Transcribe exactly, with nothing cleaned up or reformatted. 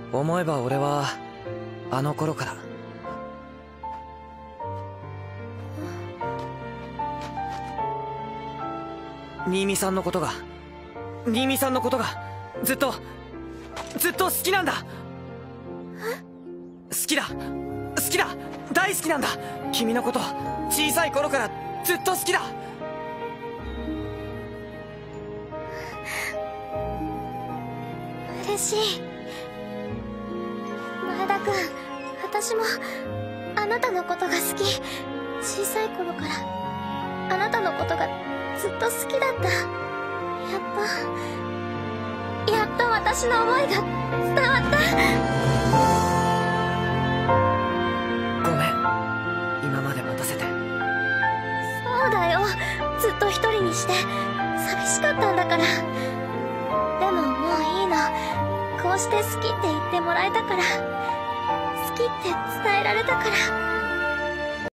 思えば俺はあの頃から新見さんのことが新見さんのことがずっとずっと好きなんだ。好きだ好きだ大好きなんだ。君のこと小さい頃からずっと好きだ。 嬉しい。前田君、私もあなたのことが好き。小さい頃からあなたのことがずっと好きだった。やっとやっと私の思いが伝わった。 ごめん、今まで待たせて。 そうだよ、ずっと一人にして寂しかったんだから。でももういいの。こうして好きって言ってもらえたから、好きって伝えられたから。